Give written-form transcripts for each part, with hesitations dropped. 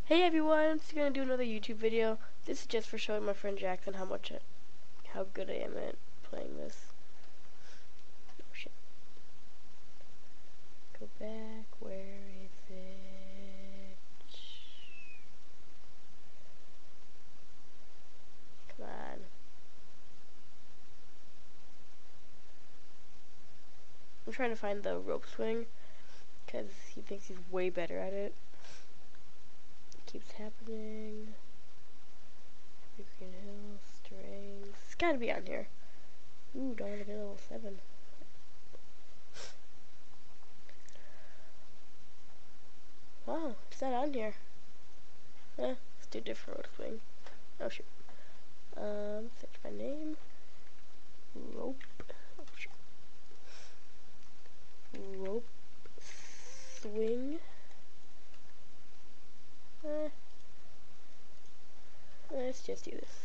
Hey everyone, so gonna do another YouTube video. This is just for showing my friend Jackson how good I am at playing this. Oh shit. Go back, where is it? Come on. I'm trying to find the rope swing, because he thinks he's way better at it. It keeps happening. Happy Green Hill, strings. It's gotta be on here. Ooh, don't want to get level 7. Wow, it's not on here. Let's do a different rope swing. Oh shoot. Search my name. Rope. Oh shoot. Rope swing. Let's just do this.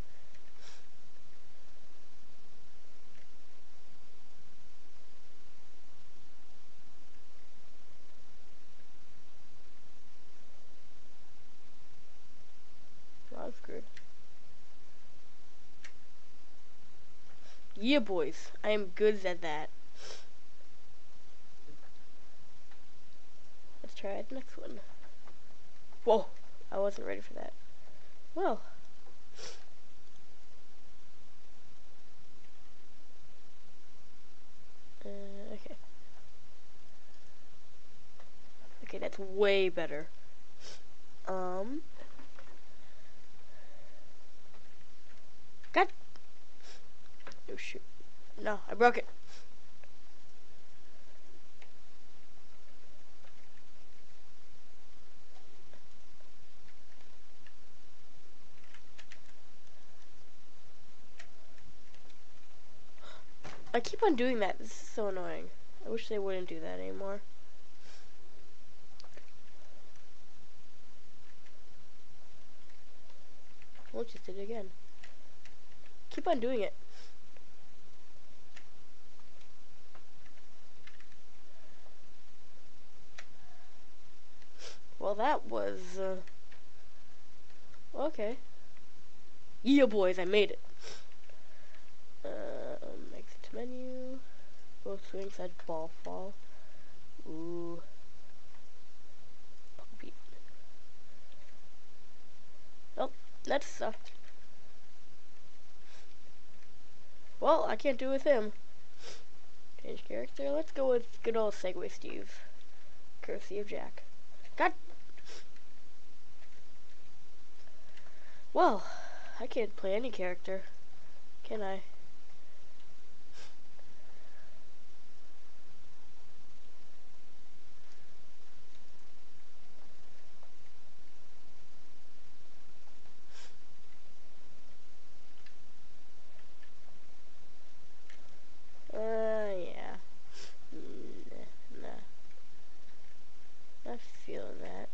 Well, I'm screwed. Yeah, boys. I am good at that. Let's try the next one. Whoa. I wasn't ready for that. Well. Okay. Okay, that's way better. God. Oh shoot. No, I broke it. I keep on doing that. This is so annoying. I wish they wouldn't do that anymore. We'll just do it again. Keep on doing it. Well, that was, okay. Yeah, boys, I made it. Exit menu. Both swings at ball fall. Ooh. Beat. Oh, that sucked. Well, I can't do it with him. Change character. Let's go with good old Segway Steve. Courtesy of Jack. God. Well, I can't play any character, can I? Yeah. Nah. Not feeling that.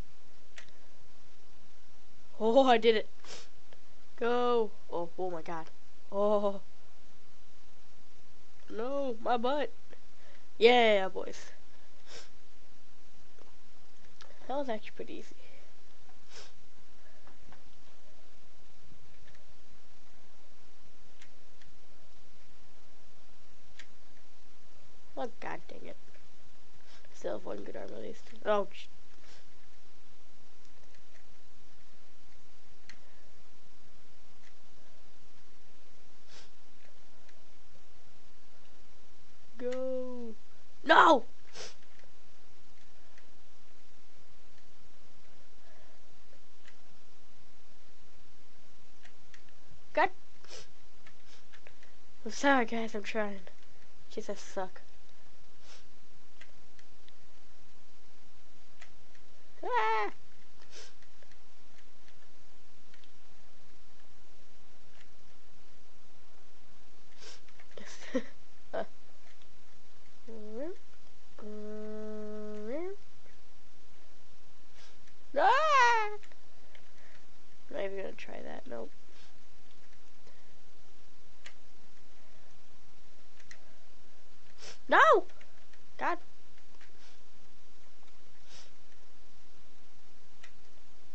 Oh, I did it. Go. Oh, oh my god. Oh. No, my butt. Yeah, boys. That was actually pretty easy. Oh, god dang it. Still have one good arm at least. Oh, go. No! God. I'm sorry, guys. I'm trying. Jeez, I suck. Ah! Ah! I'm not even gonna try that. Nope. No! God.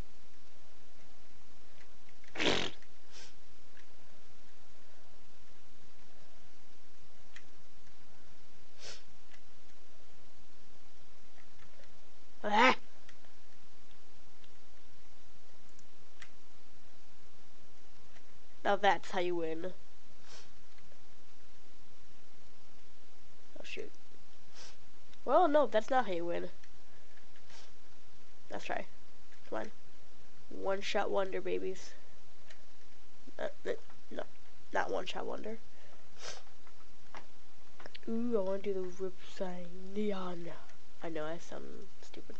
Now that's how you win. Oh shoot. Well, no, that's not how you win. Let's try. Come on. One shot wonder, babies. No, not one shot wonder. Ooh, I want to do the rip sign neon. I know, I sound stupid.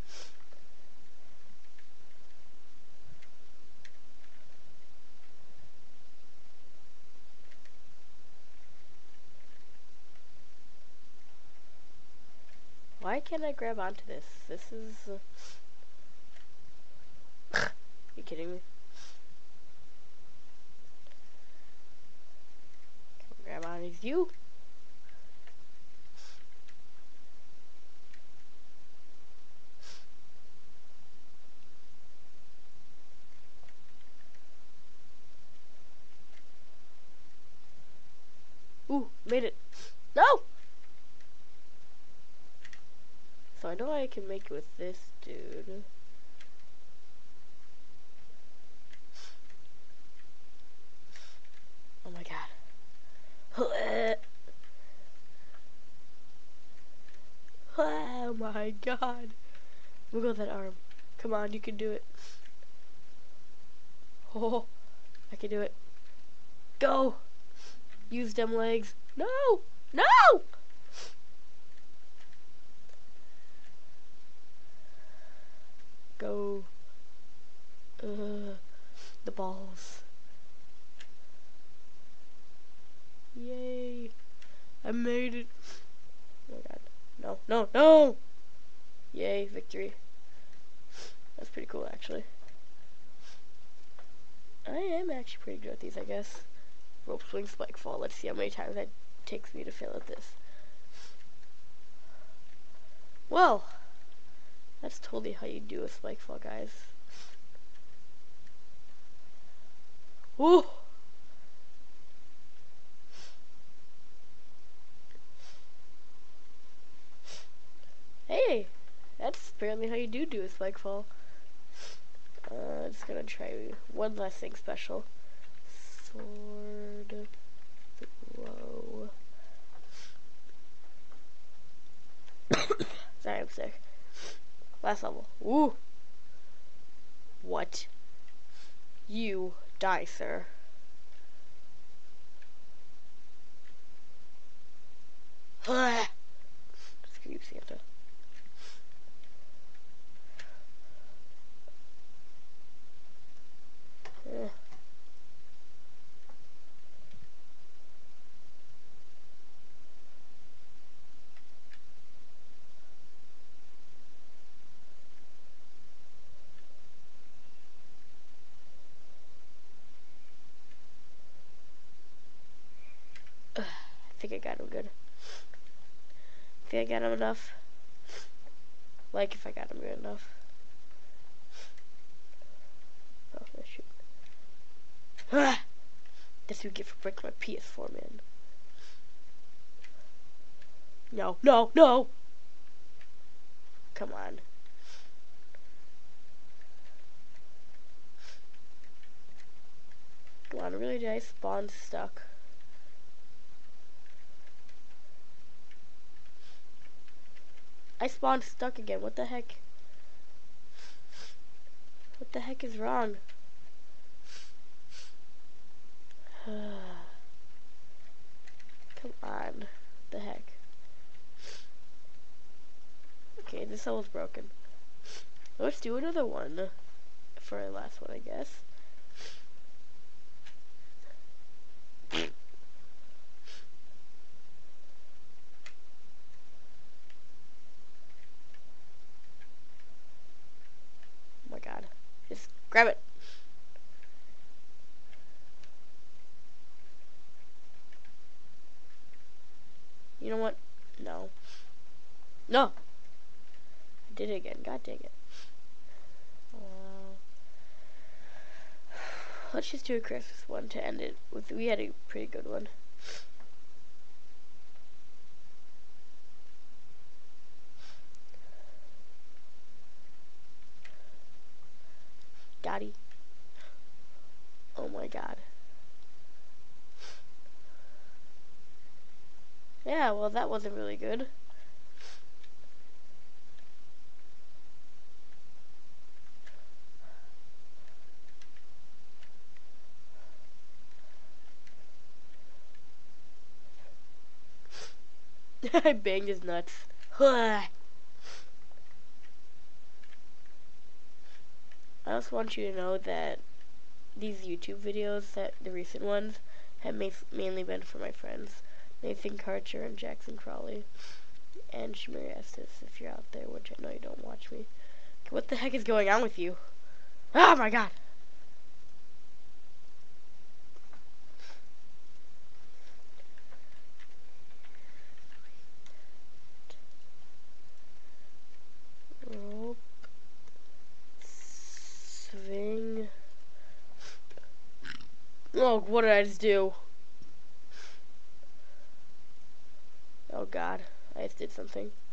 Why can't I grab onto this? This is... you kidding me? Can't grab onto you? Ooh, made it. No! So I know I can make it with this dude. Oh my god. Oh my god. Wiggle that arm. Come on, you can do it. Oh, I can do it. Go! Use them legs. No! No! Go. The balls. Yay. I made it. Oh my god. No, no, no! Yay, victory. That's pretty cool, actually. I am actually pretty good at these, I guess. Rope swing, spike fall. Let's see how many times that takes me to fail at this. Well, that's totally how you do a spike fall, guys. Woo! Hey, that's apparently how you do a spike fall. Just gonna try one last thing special. Sword throw. Sorry, I'm sick. Last level. Woo! What? You die, sir. Screw you, Santa. I think I got him good. I think I got him enough. Like if I got him good enough. Oh, shoot. That's what you get for breaking my PS4, man. No, no, no! Come on. Come on, really, did I spawn stuck? I spawned stuck again. What the heck? What the heck is wrong? Come on. What the heck? Okay, this level's broken. Let's do another one for our last one, I guess. Oh my god. Just grab it. You know what? No. No! I did it again. God dang it. Let's just do a Christmas one to end it with. We had a pretty good one. Daddy. Oh my god. Yeah, well, that wasn't really good. I banged his nuts. I also want you to know that these YouTube videos, that the recent ones, have mainly been for my friends, Nathan Karcher and Jackson Crawley, and Shamir Estes, if you're out there, which I know you don't watch me. What the heck is going on with you? Oh my god! Rope. Swing. Oh, what did I just do? Oh god, I just did something.